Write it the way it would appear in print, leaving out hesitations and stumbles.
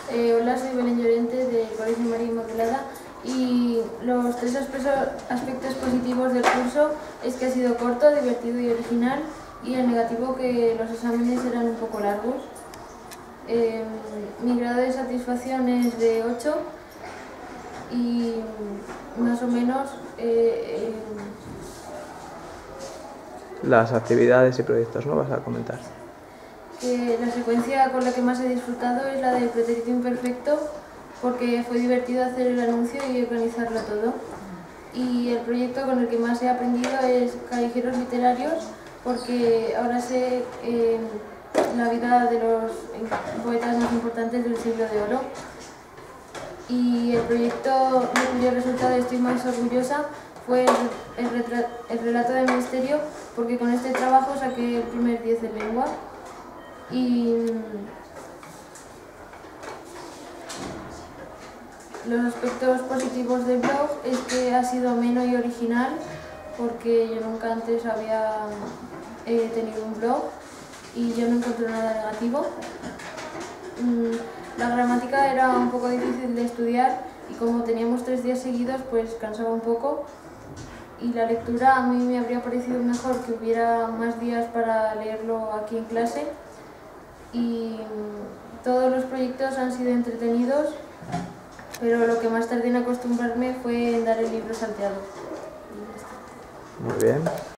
Hola, soy Belén Llorente del Colegio María Inmaculada y los tres aspectos positivos del curso es que ha sido corto, divertido y original, y el negativo que los exámenes eran un poco largos. Mi grado de satisfacción es de 8 y más o menos Las actividades y proyectos, ¿no? Vas a comentar. la secuencia con la que más he disfrutado es la de Pretérito Imperfecto, porque fue divertido hacer el anuncio y organizarlo todo. Y el proyecto con el que más he aprendido es Callejeros Literarios, porque ahora sé la vida de los poetas más importantes del siglo de oro. Y el proyecto de cuyo resultado estoy más orgullosa fue el relato de misterio, porque con este trabajo saqué el primer 10 de lengua. Y los aspectos positivos del blog es que ha sido ameno y original, porque yo nunca antes había tenido un blog y yo no encuentro nada negativo. La gramática era un poco difícil de estudiar y como teníamos 3 días seguidos pues cansaba un poco, y la lectura a mí me habría parecido mejor que hubiera más días para leerlo aquí en clase. Y todos los proyectos han sido entretenidos, pero lo que más tardé en acostumbrarme fue en dar el libro salteado. Muy bien.